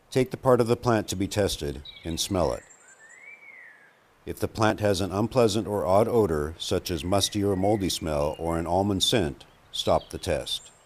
Take the part of the plant to be tested and smell it. If the plant has an unpleasant or odd odor, such as musty or moldy smell or an almond scent, stop the test.